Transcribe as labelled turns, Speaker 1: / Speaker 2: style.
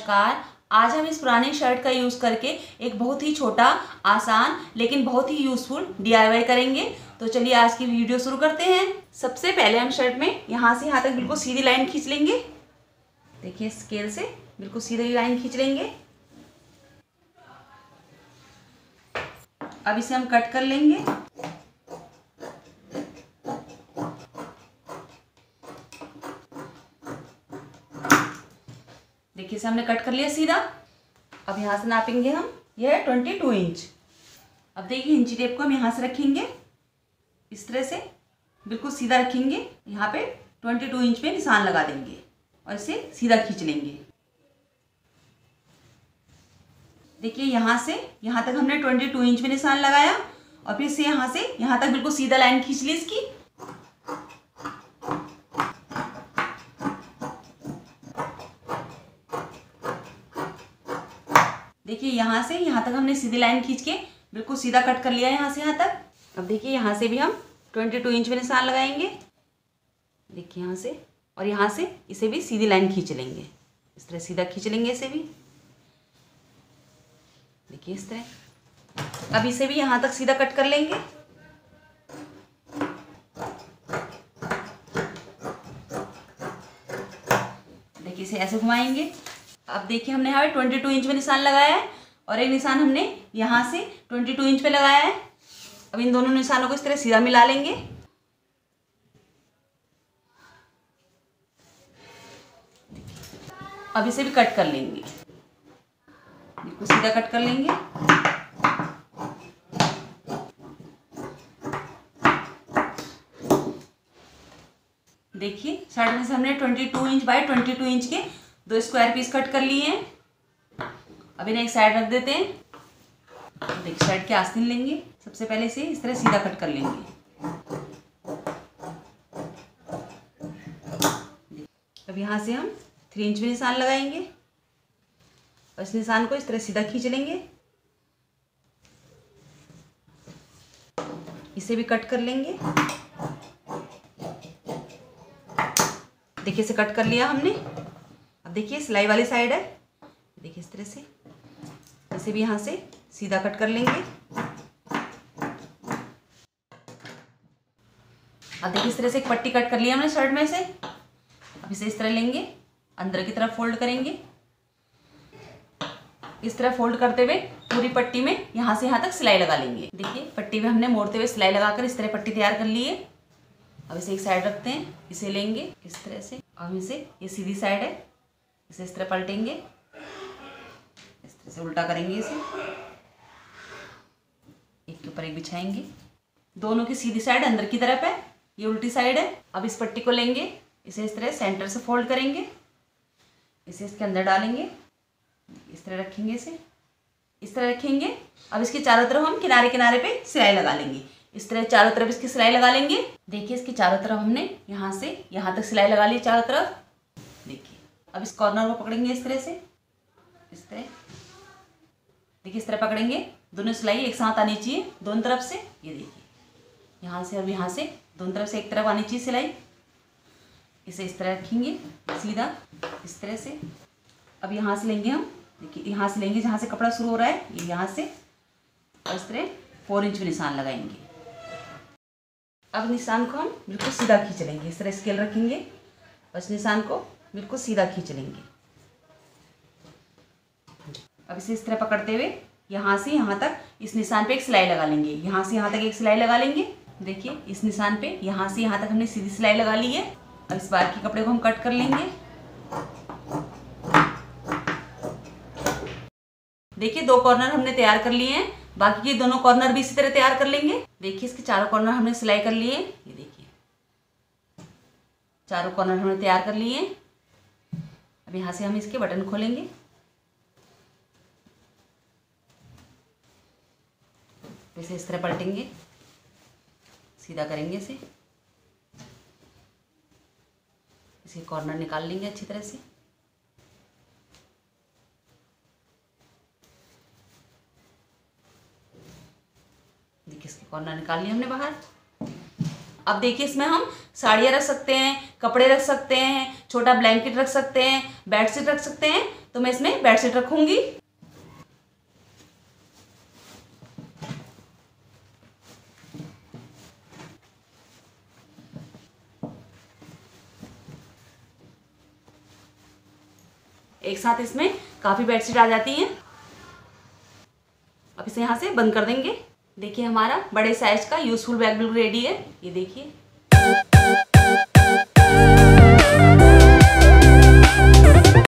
Speaker 1: नमस्कार। आज हम इस पुरानी शर्ट का यूज़ करके एक बहुत ही छोटा, आसान लेकिन बहुत ही यूज़फुल DIY करेंगे। तो चलिए आज की वीडियो शुरू करते हैं। सबसे पहले हम शर्ट में यहाँ से यहाँ तक बिल्कुल सीधी लाइन खींच लेंगे। देखिए स्केल से बिल्कुल सीधी लाइन खींच लेंगे। अब इसे हम कट कर लेंगे। देखिए इसे हमने कट कर लिया सीधा। अब यहाँ से नापेंगे हम, यह है 22 इंच। अब देखिए इंची टेप को हम यहाँ से रखेंगे, इस तरह से बिल्कुल सीधा रखेंगे। यहाँ पे 22 इंच पे निशान लगा देंगे और इसे सीधा खींच लेंगे। देखिए यहाँ से यहाँ तक हमने 22 इंच पे निशान लगाया और फिर से यहाँ से यहाँ तक बिल्कुल सीधा लाइन खींच ली इसकी। देखिए यहाँ से यहाँ तक हमने सीधी लाइन खींच के बिल्कुल सीधा कट कर लिया है यहाँ से यहाँ तक। अब देखिए यहाँ से भी हम 22 इंच में निशान लगाएंगे। देखिए यहाँ से और यहाँ से इसे भी सीधी लाइन खींच लेंगे, इस तरह सीधा खींच लेंगे इसे भी। देखिए इस तरह। अब इसे भी यहाँ तक सीधा कट कर लेंगे। देखिए इसे ऐसे घुमाएंगे। अब देखिए हमने यहाँ पे 22 इंच में निशान लगाया है और एक निशान हमने यहाँ से 22 इंच पे लगाया है। अब इन दोनों निशानों को इस तरह सीधा मिला लेंगे। अब इसे भी कट कर लेंगे, बिल्कुल सीधा कट कर लेंगे। देखिए शर्ट में से हमने 22 इंच बाय 22 इंच के 2 स्क्वायर पीस कट कर लिए हैं। अब इन्हें एक साइड रख देते हैं। देखिए शर्ट के आस्तीन लेंगे, सबसे पहले इसे इस तरह सीधा कट कर लेंगे। अब यहाँ से हम 3 इंच में निशान लगाएंगे और इस निशान को इस तरह सीधा खींच लेंगे। इसे भी कट कर लेंगे। देखिए इसे कट कर लिया हमने। अब देखिए सिलाई वाली साइड है, देखिए इस तरह से इसे भी यहाँ से सीधा कट कर लेंगे। अब देखिए इस तरह से एक पट्टी कट कर लिया हमने शर्ट में से। अब इसे इस तरह लेंगे, अंदर की तरफ फोल्ड करेंगे। इस तरह फोल्ड करते हुए पूरी पट्टी में यहाँ से यहाँ तक सिलाई लगा लेंगे। देखिए पट्टी में हमने मोड़ते हुए सिलाई लगाकर इस तरह पट्टी तैयार कर ली है। अब इसे एक साइड रखते हैं, इसे लेंगे इस तरह से। अब इसे, ये सीधी साइड है, इसे इस तरह पलटेंगे, इस तरह से उल्टा करेंगे इसे, एक के ऊपर एक बिछाएंगे। दोनों की सीधी साइड अंदर की तरफ है, ये उल्टी साइड है। अब इस पट्टी को लेंगे, इसे इस तरह सेंटर से फोल्ड करेंगे, इसे इसके अंदर डालेंगे, इस तरह रखेंगे, इसे इस तरह रखेंगे। अब इसके चारों तरफ हम किनारे किनारे पे सिलाई लगा लेंगे। इस तरह चारों तरफ इसकी सिलाई लगा लेंगे। देखिए इसके चारों तरफ हमने यहाँ से यहाँ तक सिलाई लगा ली चारों तरफ। देखिए अब इस कॉर्नर को पकड़ेंगे इस तरह से, इस तरह। देखिए इस तरह पकड़ेंगे, दोनों सिलाई एक साथ आनी चाहिए दोनों तरफ से। ये देखिए यहाँ से और यहाँ से दोनों तरफ से एक तरफ आनी चाहिए सिलाई। इसे इस तरह रखेंगे सीधा, इस तरह से। अब यहाँ से लेंगे हम, देखिए यहाँ से लेंगे जहाँ से कपड़ा शुरू हो रहा है, ये यहाँ से, और इस तरह 4 इंच में निशान लगाएंगे। अब निशान को हम बिल्कुल सीधा खींच लेंगे, इस तरह स्केल रखेंगे और इस निशान को बिल्कुल सीधा खींच लेंगे। अब इसे इस तरह पकड़ते हुए यहाँ से यहाँ तक इस निशान पे एक सिलाई लगा लेंगे। यहाँ से यहाँ तक एक सिलाई लगा लेंगे। देखिए इस निशान पे यहाँ से यहाँ तक हमने सीधी सिलाई लगा ली है। अब इस बार के कपड़े को हम कट कर लेंगे। देखिए 2 कॉर्नर हमने तैयार कर लिए हैं, बाकी के दोनों कॉर्नर भी इसी तरह तैयार कर लेंगे। देखिए इसके चारों कॉर्नर हमने सिलाई कर लिए, ये देखिए चारों कॉर्नर हमने तैयार कर लिए। अब यहाँ से हम इसके बटन खोलेंगे, इसे इस तरह पलटेंगे, सीधा करेंगे इसे कॉर्नर निकाल लेंगे अच्छी तरह से। देखिए इसके कॉर्नर निकाल लिए हमने बाहर। अब देखिए इसमें हम साड़ियाँ रख सकते हैं, कपड़े रख सकते हैं, छोटा ब्लैंकेट रख सकते हैं, बेडशीट रख सकते हैं। तो मैं इसमें बेडशीट रखूंगी। एक साथ इसमें काफ़ी बेडशीट आ जाती हैं। अब इसे यहाँ से बंद कर देंगे। देखिए हमारा बड़े साइज का यूजफुल बैग बिल्कुल रेडी है। ये देखिए।